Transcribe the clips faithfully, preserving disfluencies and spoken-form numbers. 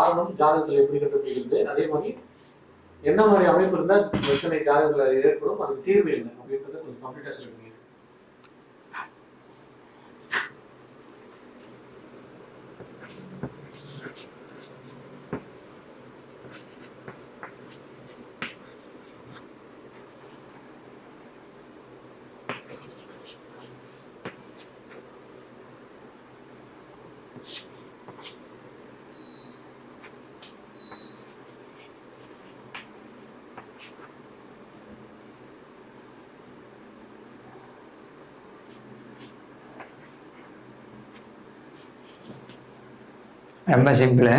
காரணம் ஜாதகத்துல எப்படி கண்டுபிடிக்கிறது, அதே மாதிரி என்ன மாதிரி அமைப்பு இருந்தால் பிரச்சனை ஜாதகத்துல ஏற்படும், அதுக்கு தீர்வு என்ன அப்படின்றத கொஞ்சம் கம்ப்ளீட்டா சொல்லுங்க. ரொம்ப சிம்பிள்.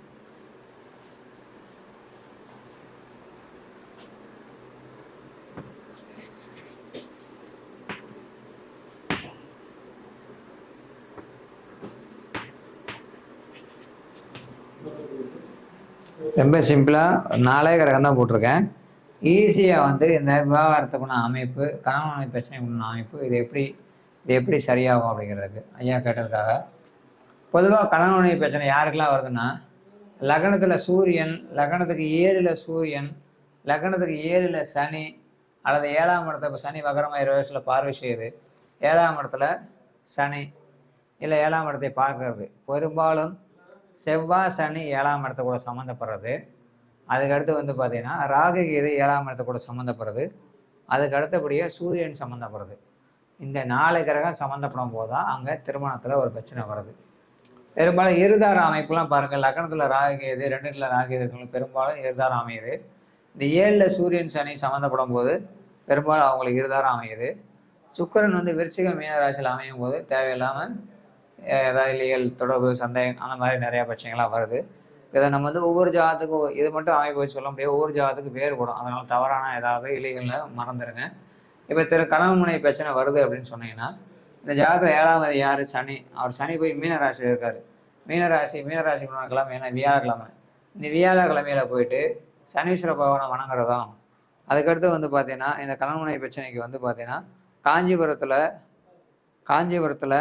ரொம்ப சிம்பிளாக நாளே கிரகம் தான் போட்டிருக்கேன். ஈஸியாக வந்து இந்த விவாகரத்துக்குள்ள அமைப்பு, கணவன் பிரச்சனைக்குள்ள அமைப்பு, இது எப்படி இது எப்படி சரியாகும் அப்படிங்கிறதுக்கு ஐயா கேட்டதுக்காக. பொதுவாக கணவனுடைய பிரச்சனை யாருக்கெல்லாம் வருதுன்னா, லக்னத்தில் சூரியன், லக்னத்துக்கு ஏழில் சூரியன், லக்னத்துக்கு ஏழில் சனி, அல்லது ஏழாம் இடத்துல இப்போ சனி வகரமாக இருபது வயசில் பார்வை செய்யுது, ஏழாம் இடத்துல சனி இல்லை ஏழாம் இடத்தை பார்க்கறது, பெரும்பாலும் செவ்வாய் சனி ஏழாம் இடத்த கூட சம்மந்தப்படுறது. அதுக்கடுத்து வந்து பார்த்தீங்கன்னா ராகு கேது ஏழாம் இடத்த கூட சம்மந்தப்படுறது. அதுக்கு அடுத்தபடியாக சூரியன் சம்மந்தப்படுறது. இந்த நாலு கிரகம் சம்மந்தப்படும் போது தான் அங்கே திருமணத்தில் ஒரு பிரச்சனை வருது. பெரும்பாலும் இருதார அமைப்புலாம் பாருங்கள், லக்னத்தில் ராகு கேது, ரெண்டுல ராகு கேது இருக்கவங்க பெரும்பாலும் இருதாரம் அமையுது. இந்த ஏழில் சூரியன் சனி சம்மந்தப்படும் போது பெரும்பாலும் அவங்களுக்கு இருதாரம் அமையுது. சுக்கிரன் வந்து விருச்சிக மீன ராசியில் அமையும் போது தேவையில்லாமல் ஏதாவது இல்லையல் தொடர்பு சந்தேகம் அந்த மாதிரி நிறையா பிரச்சனைகள்லாம் வருது. இதை நம்ம வந்து ஒவ்வொரு ஜாதத்துக்கும் இது மட்டும் அமைப்பு வச்சு சொல்ல முடியாது, ஒவ்வொரு ஜாதத்துக்கு வேறுபடும். அதனால தவறான ஏதாவது இல்லைகளில் மறந்துடுங்க. இப்போ திரு கணவன் மனை பிரச்சனை வருது அப்படின்னு சொன்னீங்கன்னா, இந்த ஜாதகம் ஏழாவது யார் சனி, அவர் சனி போய் மீனராசியில் இருக்கார். மீனராசி மீனராசி கிழமை ஏன்னா வியாழக்கிழமை, இந்த வியாழக்கிழமையில போயிட்டு சனீஸ்வர பகவானை வணங்குறதும். அதுக்கடுத்து வந்து பார்த்தீங்கன்னா இந்த கணவன் மனை பிரச்சனைக்கு வந்து பார்த்தீங்கன்னா காஞ்சிபுரத்தில் காஞ்சிபுரத்தில்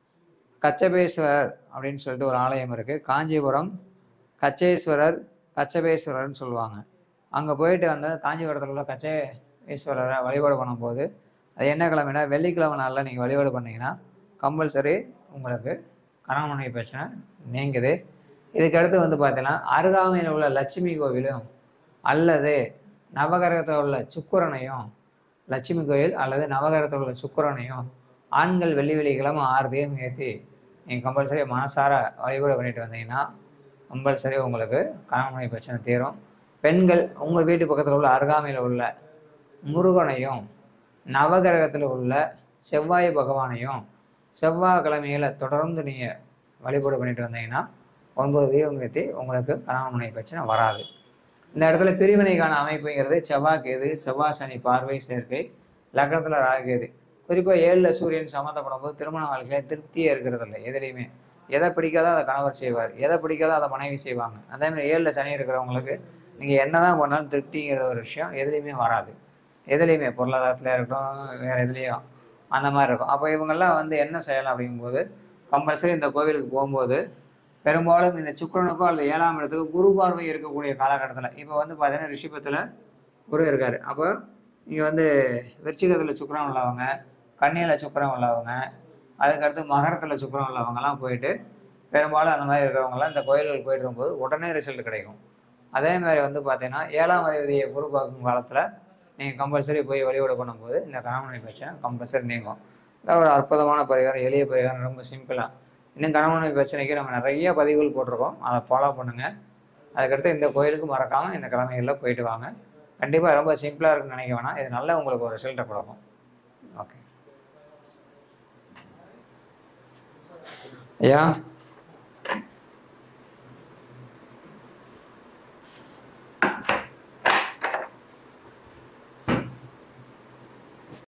கச்சபேஸ்வரர் அப்படின்னு சொல்லிட்டு ஒரு ஆலயம் இருக்குது. காஞ்சிபுரம் கச்சேஸ்வரர் கச்சபேஸ்வரர்னு சொல்லுவாங்க. அங்கே போயிட்டு வந்து காஞ்சிபுரத்தில் உள்ள கச்சேஸ்வரரை வழிபாடு பண்ணும்போது, அது என்ன கிழமைனா வெள்ளிக்கிழமை நாளில் நீங்கள் வழிபாடு பண்ணிங்கன்னா கம்பல்சரி உங்களுக்கு கணவன் மனைவி பிரச்சனை நீங்குது. இதுக்கடுத்து வந்து பார்த்தீங்கன்னா அருகாமையில் உள்ள லட்சுமி கோவிலும் அல்லது நவகிரகத்தில் உள்ள சுக்கிரனையும், லட்சுமி கோயில் அல்லது நவகிரகத்தில் உள்ள சுக்கிரனையும் ஆண்கள் வெள்ளி வெள்ளிக்கிழமை ஆறுதையும் ஏற்றி நீங்கள் கம்பல்சரி மனசார வழிபாடு பண்ணிட்டு வந்தீங்கன்னா கம்பல்சரி உங்களுக்கு கணவன் மனைவி பிரச்சனை தீரும். பெண்கள் உங்கள் வீட்டு பக்கத்தில் உள்ள அருகாமையில் உள்ள முருகனையும் நவகிரகத்தில் உள்ள செவ்வாய் பகவானையும் செவ்வாய் கிழமையில் தொடர்ந்து நீங்கள் வழிபாடு பண்ணிட்டு வந்தீங்கன்னா ஒன்பது தீபம் ஏற்றி உங்களுக்கு கணவன் மனைவி பிரச்சனை வராது. இந்த இடத்துல பிரிவினைக்கான அமைப்புங்கிறது செவ்வாய் கேது, செவ்வாய் சனி பார்வை சேர்க்கை, லக்னத்தில் ராகு கேது. குறிப்பாக ஏழில் சூரியன் சம்மந்தப்படும் போது திருமண வாழ்க்கையில திருப்தியே இருக்கிறது இல்லை. எதுலேயுமே எதை பிடிக்காதோ அதை கணவர் செய்வார், எதை பிடிக்காதோ அதை மனைவி செய்வாங்க. அதே மாதிரி ஏழில் சனி இருக்கிறவங்களுக்கு நீங்கள் என்ன தான் பண்ணாலும் திருப்திங்கிற ஒரு விஷயம் எதுலேயுமே வராது. எதுலேயுமே பொருளாதாரத்தில் இருக்கட்டும், வேறு எதுலேயும் அந்த மாதிரி இருக்கும். அப்போ இவங்கெல்லாம் வந்து என்ன செய்யலாம் அப்படிங்கும்போது, கம்பல்சரி இந்த கோவிலுக்கு போகும்போது பெரும்பாலும் இந்த சுக்கிரனுக்கோ அல்லது ஏழாம் இடத்துக்கு குரு பார்வை இருக்கக்கூடிய காலகட்டத்தில், இப்போ வந்து பார்த்தீங்கன்னா ரிஷபத்தில் குரு இருக்கார். அப்போ இங்கே வந்து விருச்சிகத்தில் சுக்கிரன் உள்ளவங்க, கன்னியில் சுக்கிரன் உள்ளவங்க, அதுக்கடுத்து மகரத்தில் சுக்கிரன் உள்ளவங்கலாம் போயிட்டு பெரும்பாலும் அந்த மாதிரி இருக்கிறவங்கலாம் இந்த கோயில்களுக்கு போயிட்டு இருக்கும்போது உடனே ரிசல்ட் கிடைக்கும். அதே மாதிரி வந்து பார்த்தீங்கன்னா ஏழாம் அதிபதியை குரு பார்க்கும் காலத்தில் நீங்கள் கம்பல்சரி போய் வழிபாடு பண்ணும்போது இந்த கணவன் மனைவி பிரச்சனை கம்பல்சரி நீங்கும். இதான் ஒரு அற்புதமான பரிகாரம், எளிய பரிகாரம், ரொம்ப சிம்பிளாக. இன்னும் கணவன் மனைவி பிரச்சனைக்கு நம்ம நிறைய பதிவுகள் போட்டிருக்கோம், அதை ஃபாலோ பண்ணுங்கள். அதுக்கடுத்து இந்த கோயிலுக்கு மறக்காமல் இந்த கிழமைகளில் போயிட்டு வாங்க. கண்டிப்பாக ரொம்ப சிம்பிளாக இருக்குன்னு நினைக்க வேணாம், இது நல்ல உங்களுக்கு ஒரு ரிசல்ட்டை கொடுக்கும். ஓகே ஐயா.